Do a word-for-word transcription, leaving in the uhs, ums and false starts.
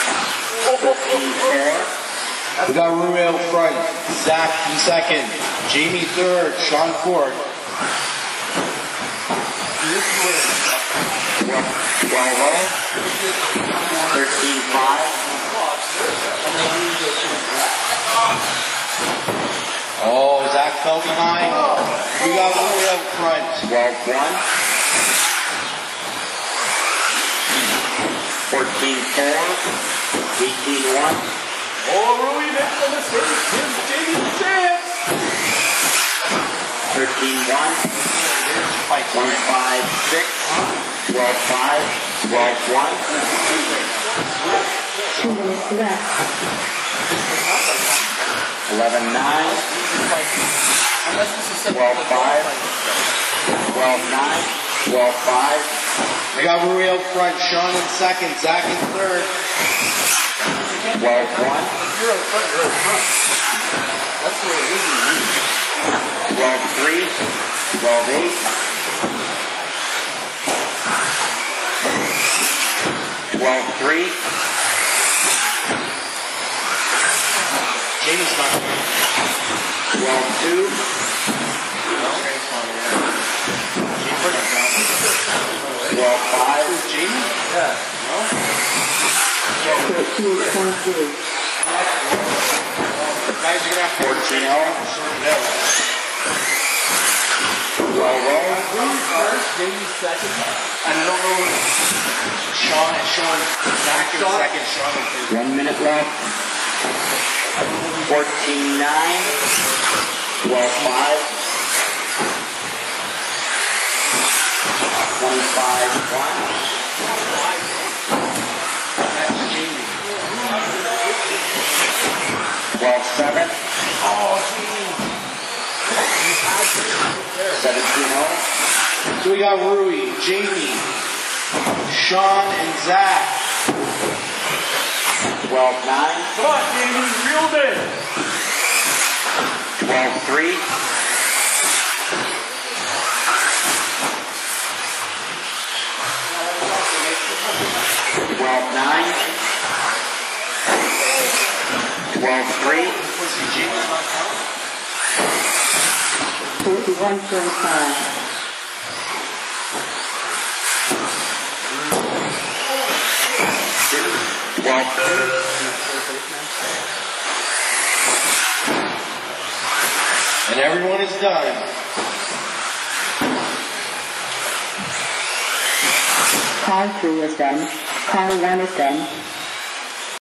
We got Rui out front, Zach in second, Jamie third, Sean fourth. twelve oh, thirteen five. Oh, Zach fell behind. We got Rui out front. twelve one. fourteen four. eighteen one. Oh, Rui makes a mistake. Gives Jamie the chance. thirteen one. twenty-five six. twelve five. twelve one. Two minutes left. eleven nine. twelve five. twelve nine. twelve five. We got Rui out front, Sean in second, Zach in third. twelve one. You're out front, you're out front. That's where it is. twelve three. twelve eight. twelve three. Jamie's not here. twelve two. twelve five. Jamie? Yeah. Thirteen twenty-three. Guys, you're going to have to fourteen oh. sort it out. twelve oh. Rui's first, Jamie's second. And I don't know Sean and Sean, Zach in Sean. second, Sean in third. One minute left. fourteen nine. twelve five. twenty-five one. That's Jamie. twelve seven. Oh, Jamie. seventeen oh. So we got Rui, Jamie, Sean, and Zach. twelve nine. Come on, Jamie, reeled in. twelve three. twelve nine. twelve three. Forty-one twenty-five. twelve two. And everyone is done. Car three is done. Car one is done.